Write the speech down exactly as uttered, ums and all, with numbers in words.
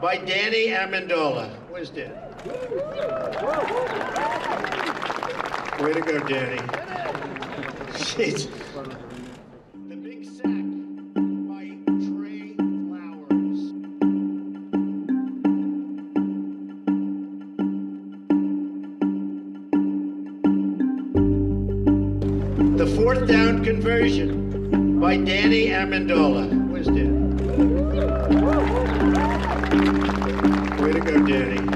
by Danny Amendola. Where's Dan? Way to go, Danny. Jeez. The Big Sack by Trey Flowers. The Fourth Down Conversion by Danny Amendola. Where's Dan? Way to go, Danny.